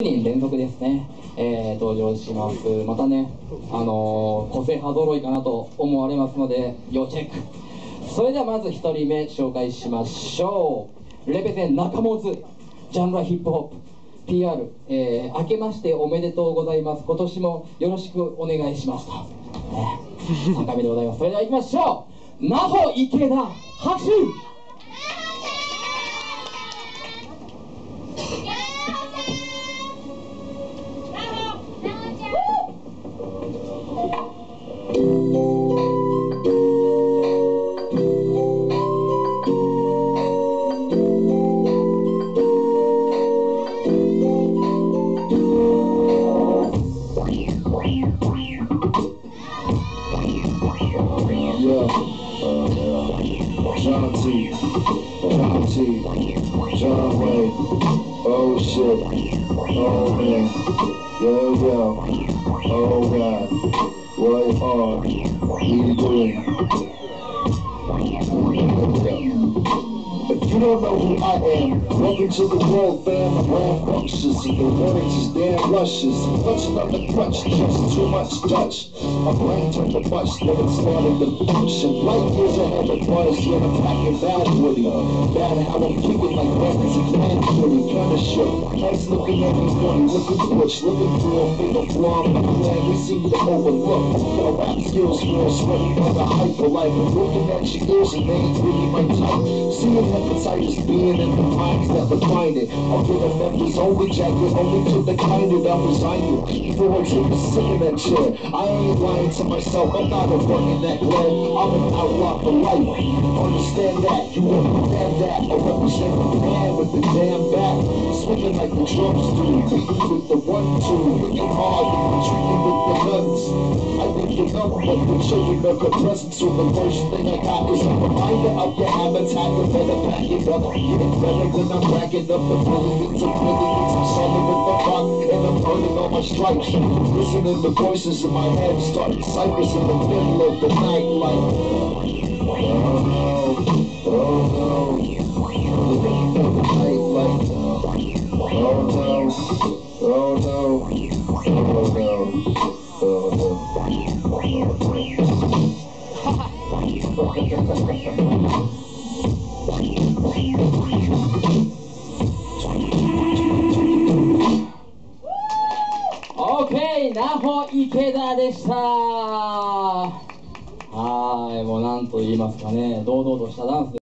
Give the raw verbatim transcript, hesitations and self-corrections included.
にん連続ですね、えー、登場します。またね、あのー、個性派揃いかなと思われますので要チェック。それではまずひとりめ紹介しましょう。レペゼン中本ジャンルはヒップホップ ピーアール、えー、明けましておめでとうございます。今年もよろしくお願いしますと、ね、さんかいめでございます。それでは行きましょう。那穂池田拍手。 Yeah, John T, John T, John Wayne, oh shit, oh man, yo yo, oh god, what are we doing? If you don't know who I am, welcome to the world, fam. I'm rambunctious, and the words is damn luscious. Clutching on the crutch, just too much Dutch. My brain turned to mush, never started to function. Light years ahead of buzz, yet I'm packing bad woody. Bad how I'm kicking like weapons and clan kitty. Kinda shook, nice looking at me funny, looking butch, looking through a fatal flaw. I'm glad we seem to overlook. My rap skills real sweaty by the hyper life. I'm looking at your ears and they ain't really my type. Seeing hepatitis being in the minds that refine it. I'll get a members only jacket, only to the kind that I'll resign you. Before I take a sit in that chair, I ain't lying to myself, I'm not a working that glad. I'm an outlaw for life. Understand that, you understand that. I represent the man with the damn back. Swinging like the drums do, beating with the one two, hitting hard and retreating with the guns. I think you're numb, but the children of the present, so the first thing I got is a reminder of your habitat. You better pack it up, getting better than I'm racking up the billions of millions. I'm solid with the rock, and I'm earning all my stripes. Listening to voices in my head, starting cyphers in the middle of the night, like, oh no, oh no, living for the night, like, oh no, oh no, oh no, oh no. OK、那穂池田でした。はい、もうなんと言いますかね、堂々としたダンス。